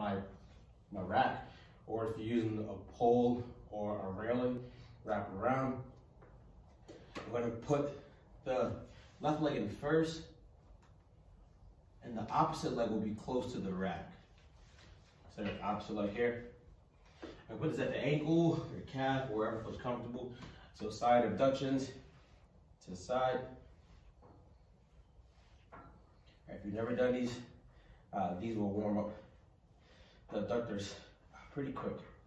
my rack, or if you're using a pole or a railing, wrap it around. I'm going to put the left leg in first, and the opposite leg will be close to the rack. So the opposite leg here. I put this at the ankle, or calf, or wherever feels comfortable. So side abductions to the side. Right, if you've never done these will warm up the adductors pretty quick.